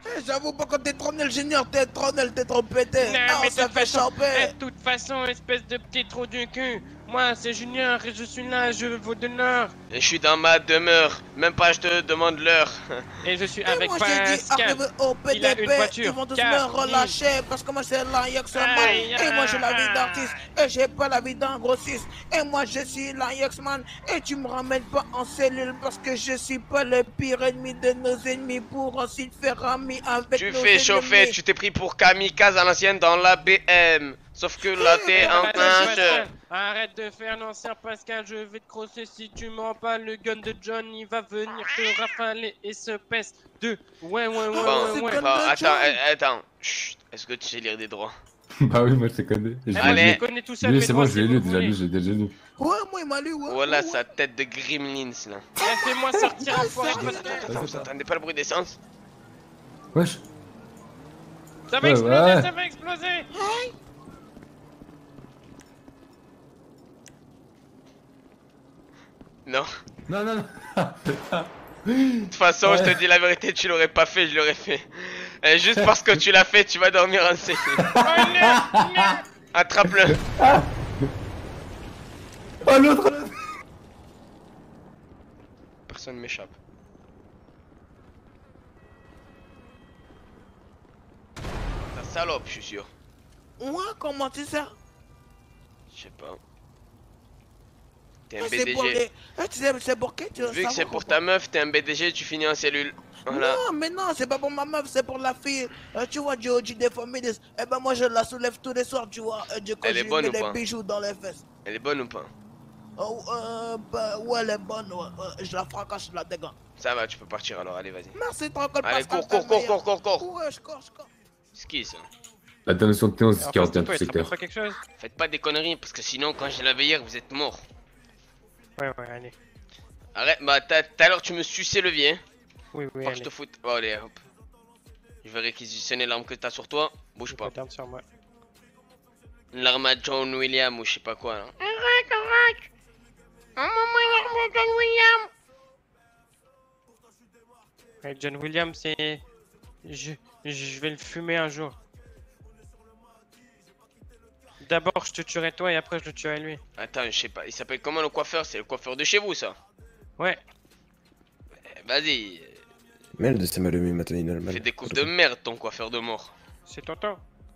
J'avoue pas quand t'es trop nul junior, t'es trop pété. Non, Ah, mais on se fait choper. de toute façon, espèce de petit trou du cul. Moi, c'est Junior et je suis là, je veux de l'heure. Et je suis dans ma demeure, même pas je te demande l'heure. Et je suis Et avec moi j'ai dit Pascal. arrive au Il a une PDP, voiture. ils vont tous me Car relâcher parce que moi c'est l'Ajax man. Aïe, Et moi j'ai la vie aïe. d'artiste et j'ai pas la vie d'un grossiste. Et moi je suis l'Ajax man et tu me ramènes pas en cellule parce que je suis pas le pire ennemi de nos ennemis pour ensuite faire ami avec Tu nos fais ennemis. chauffer, tu t'es pris pour kamikaze à l'ancienne dans la BM. Sauf que là t'es en Pascal, arrête de faire l'ancien Pascal, je vais te crosser si tu mens pas. Le gun de John, il va venir te rafaler et se pèse de. Ouais. Bon, attends. Chut, est-ce que tu sais lire des droits? Bah oui, moi je te connais. Allez. Je connais tout ça. Lui, c'est bon, je l'ai lu déjà, lui, j'ai déjà lu. Ouais, moi il m'a lu, ouais. Voilà sa tête de gremlins là. Fais-moi sortir un foiré. Attends, vous entendez pas le bruit d'essence? Wesh. Ça va Ouais, exploser, ouais. ça va exploser. Non. Non. De toute façon, je te dis la vérité, tu l'aurais pas fait, je l'aurais fait. Et juste parce que tu l'as fait, tu vas dormir en série. Attrape-le. Oh l'autre. Personne m'échappe. Ta salope, je suis sûr. Ouais, comment tu sais? Je sais pas. T'es un C'est pour BDG. les... tu sais, c'est pour qui tu veux Vu que c'est savoir pour ou ta pas? meuf, t'es un BDG, tu finis en cellule. Voilà. Non, mais non, c'est pas pour ma meuf, c'est pour la fille. Tu vois, Georgie des familles. Eh ben, moi, je la soulève tous les soirs, tu vois. Du coup, Elle je est lui bonne mets ou les pas? bijoux dans les fesses. Elle est bonne ou pas? Oh, bah, ouais, elle est bonne, ouais. Je la fracasse, je la dégage. Ça va, tu peux partir alors, allez, vas-y. Merci, tranquille, Allez, Pascal, cours. Ouais, je cours. C'est qui ça? La dernière de Théon, c'est Alors, 41 toi, tout il te rappelle secteur. pas quelque chose? Faites pas des conneries, parce que sinon, quand j'ai la veillère, vous êtes mort. Ouais, allez. Arrête, bah, tout à l'heure, tu me suçais le vieux. Oui, Faut que je allez. te foute. Oh, allez, hop. Je vais réquisitionner l'arme que t'as sur toi. Bouge pas. Regarde sur moi. L'arme à John William ou je sais pas quoi là. Arrête. John William. Ouais, John William, c'est... Je vais le fumer un jour. D'abord, je te tuerai toi et après, je le tuerai lui. Attends, je sais pas. Il s'appelle comment le coiffeur? C'est le coiffeur de chez vous ça? Ouais. Vas-y. Merde, c'est mal aimé maintenant, il a le mal. Fais des coupes de merde ton coiffeur de mort. C'est tonton.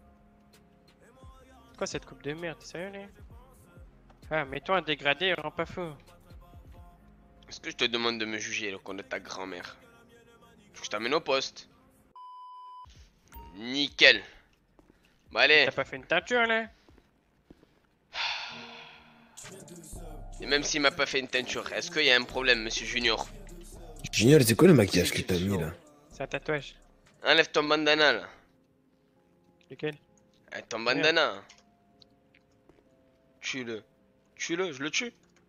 Quoi cette coupe de merde? T'es sérieux, là? Ah, mets-toi un dégradé, rends pas fou. Est-ce que je te demande de me juger le compte de ta grand-mère? Je t'amène au poste. Nickel. Bon allez. T'as pas fait une teinture, là? Et même s'il m'a pas fait une teinture, est-ce qu'il y a un problème, monsieur Junior? Junior, c'est quoi le maquillage que t'as mis là? C'est un tatouage. Enlève ton bandana là. Lequel? Ton bandana. Tue-le. Tue-le, je le tue.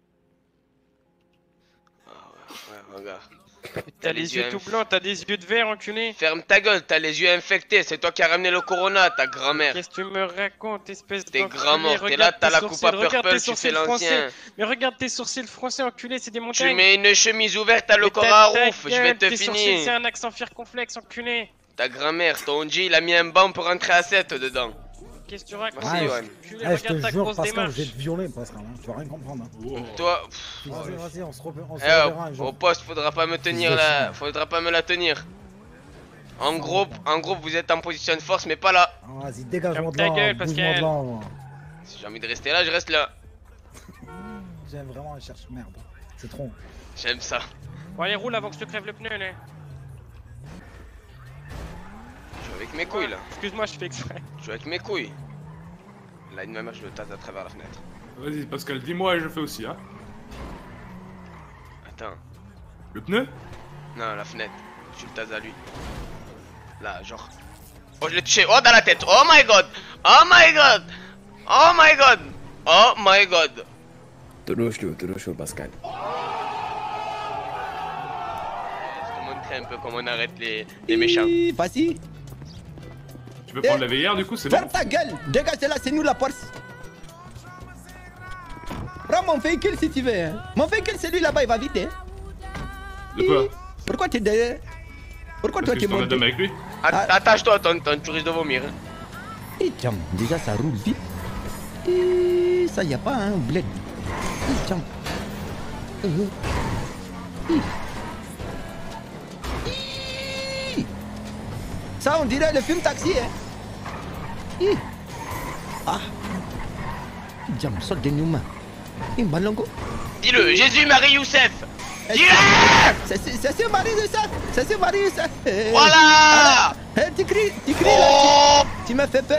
Ah ouais, regarde. T'as les yeux tout blancs, t'as des yeux de verre, enculé. Ferme ta gueule, t'as les yeux infectés, c'est toi qui as ramené le corona, ta grand-mère. Qu'est-ce que tu me racontes, espèce de... T'es grand mort, t'es là, t'as la coupe à purple, tu fais l'ancien. Mais regarde tes sourcils français, enculé, c'est des montagnes. Tu mets une chemise ouverte, t'as le corps à rouf, je vais te finir. C'est un accent circonflexe, enculé. Ta grand-mère, ton G, il a mis un banc pour rentrer à 7 dedans. Qu'est-ce que tu racontes? Merci, Johan. Je te jure, Pascal, je vais te violer, Pascal, hein. Tu vas rien comprendre. Hein. Toi, Vas-y, on se reverra un jour. au poste, faudra pas me tenir là, faudra pas me la tenir. En groupe, vous êtes en position de force, mais pas là. Vas-y, dégage-moi de ta là, gueule, bouge-moi Pascal. de là. Moi. Si j'ai envie de rester là, je reste là. J'aime vraiment, je cherche merde. C'est trop. J'aime ça. Bon, allez, roule avant que je te crève le pneu, là. Je joue avec mes couilles là. Excuse-moi, je fais exprès. Je joue avec mes couilles. Là, une même je le tasse à travers la fenêtre. Vas-y, Pascal, dis-moi et je fais aussi, hein. Attends. Le pneu? Non, la fenêtre. Je le tasse à lui. Là, genre. Oh, je l'ai touché. Oh, dans la tête. Oh my god. Oh my god. Oh my god. Oh my god. Te le chaud, Pascal. Je te montrer un peu comment on arrête les méchants. Vas-y. Tu veux prendre la veillère du coup, c'est bon? Ferme ta gueule. Dégage de là, c'est nous la force. Prends mon véhicule si tu veux. Hein. Mon véhicule, c'est lui là-bas, il va vite. Hein. De quoi? Pourquoi t'es derrière? Pourquoi Parce toi que tu je es t'en monté? adonne avec lui. Attache-toi, tonton, tu risques de vomir. Hein. Et tiens, déjà ça roule vite. Et ça y a pas un bled. Et tiens. Ça on dirait le film Taxi hein. Ah. Jam, sort des noms. Balongo. Dis-le, Jésus, Marie, Youssef. Dis-le. C'est Marie Youssef. C'est Marie Youssef. Voilà. Tu cries Oh. là. Tu m'as fait peur.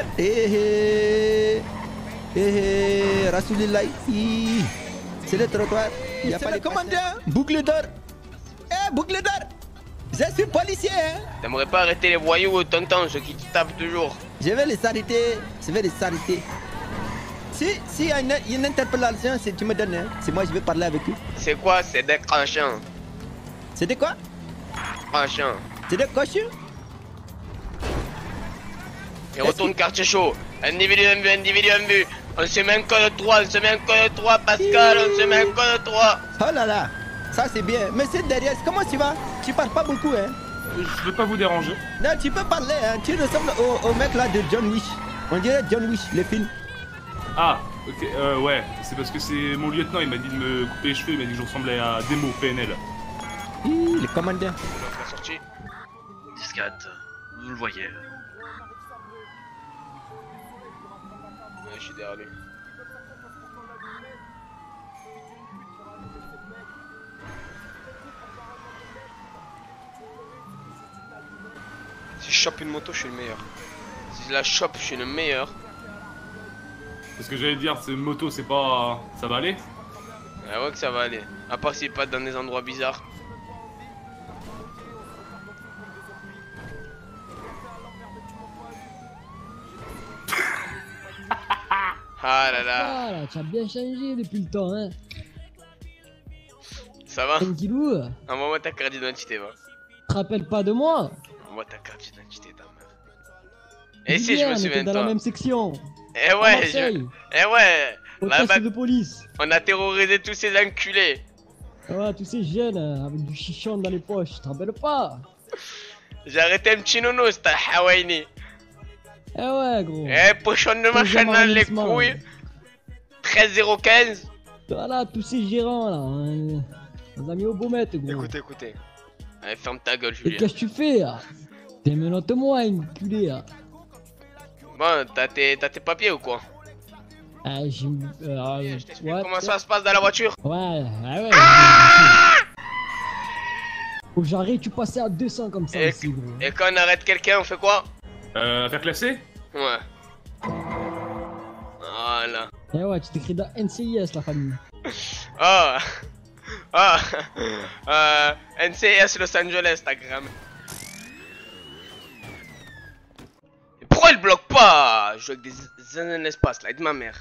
Rasoulillah. C'est le trottoir. Il y a pas le commandant. Boucle d'or. Boucle d'or. Je suis policier. Hein. T'aimerais pas arrêter les voyous, tonton, ceux qui te tapent toujours. Je vais les arrêter. Je vais les arrêter. Si y a une interpellation, tu me donnes. Hein. C'est moi, je vais parler avec eux. C'est quoi? C'est des crachants. C'est de quoi? Crachants. C'est des cochons. Et retourne quartier chaud. Individu en vue, individu en vue. On se met un code 3, on se met un code 3, Pascal, on se met un code 3. Oh là là, ça c'est bien. Mais c'est derrière, comment tu vas? Tu parles pas beaucoup, hein? Je veux pas vous déranger. Non, tu peux parler, hein? Tu ressembles au mec là de John Wick. On dirait John Wick, le film. Ah, ok, ouais. C'est parce que c'est mon lieutenant, il m'a dit de me couper les cheveux, il m'a dit que je ressemblais à Demo, PNL. Le commandant. La sortie. 10-4, vous le voyez. Ouais, je suis derrière lui. Si je chope une moto, je suis le meilleur. Si je la chope, je suis le meilleur. Parce que j'allais dire, c'est une moto, c'est pas... Ça va aller? Ah ouais que ça va aller. À part s'il passe dans des endroits bizarres. Ah là là. Ah là, tu as bien changé depuis le temps, hein. Ça va? Tranquillou. Envoie-moi ta carte d'identité, va. Tu te rappelles pas de moi? Envoie ta carte d'identité, ta mère. Et si je me souviens de dans toi. la même section. Eh ouais, eh ouais. Au Là-bas, poste de police. on a terrorisé tous ces enculés. Ouais, tous ces jeunes avec du chichon dans les poches, tu te rappelles pas? J'ai arrêté un petit nounours, t'as Hawaïni. Eh ouais, gros. Eh, pochon de machin dans les couilles. 13015. Voilà, tous ces gérants là. On les a mis au baumette, gros. Écoutez, écoutez. Allez, ferme ta gueule, Et Julien. qu'est-ce que tu fais là? T'es menotte-moi, enculé là. Bon, t'as tes papiers ou quoi? Ah, j'ai. Je t'explique comment ça se passe dans la voiture. Ouais, ouais. Faut que j'arrête, tu passais à 200 comme ça ici, gros. Et quand on arrête quelqu'un, on fait quoi? Affaire classée? Ouais. Voilà. Eh ouais, tu t'écris dans NCIS, la famille. Oh. Oh. NCS Los Angeles, ta gramme. Pourquoi il bloque pas? Je joue avec des zinzins l'espace là, aide ma mère.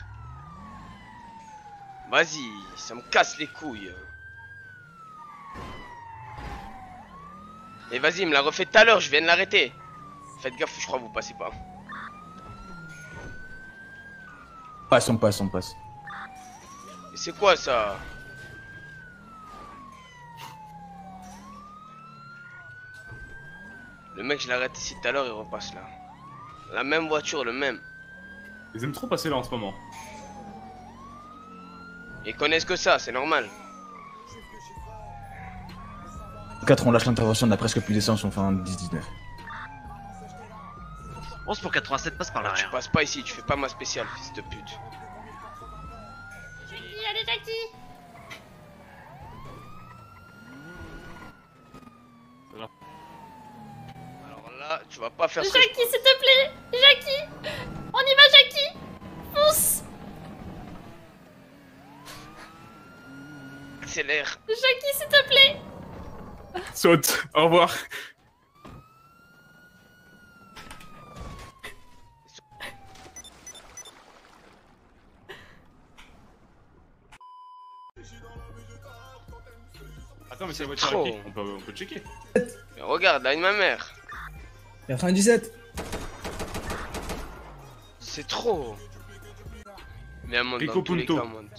Vas-y, ça me casse les couilles. Et vas-y, il me l'a refait tout à l'heure, je viens de l'arrêter. Faites gaffe, je crois que vous passez pas. Passe, on passe, on passe. Et c'est quoi ça? Le mec, je l'arrête ici tout à l'heure, il repasse là. La même voiture, le même. Ils aiment trop passer là en ce moment. Ils connaissent que ça, c'est normal. 4, on lâche l'intervention, on a presque plus d'essence, on fait un 10-19. 11 pour 87, passe par Tu l'arrière. passes pas ici, tu fais pas ma spéciale, fils de pute. Allez, Jackie! Alors là, tu vas pas faire ça. Jackie, s'il te plaît! Jackie! On y va, Jackie! Fonce! Accélère. Jackie, s'il te plaît! Saute, au revoir. Attends, mais c'est la voiture trop. à qui on peut checker. Mais regarde, là, une ma mère. 97. C'est trop. Viens, monte Rico dans tous les Punto. cas, monte.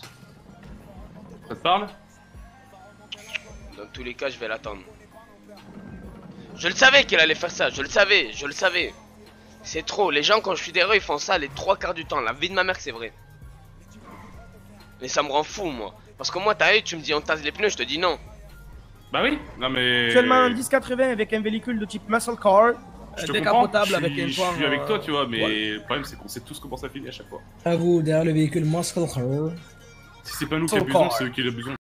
Ça te parle? Dans tous les cas, je vais l'attendre. Je le savais qu'il allait faire ça, je le savais. C'est trop, les gens quand je suis derrière ils font ça les 3/4 du temps, la vie de ma mère c'est vrai. Mais ça me rend fou moi. Parce que moi t'as eu, tu me dis on tasse les pneus, je te dis non. Bah oui, non mais... Actuellement un 1080 avec un véhicule de type muscle car. Je te Décapotable comprends, avec un je port. suis avec toi tu vois, mais ouais. le problème c'est qu'on sait tous comment ça finit à chaque fois. À vous, derrière le véhicule muscle car. Si c'est pas nous qui abusons, c'est eux qui l'abusons.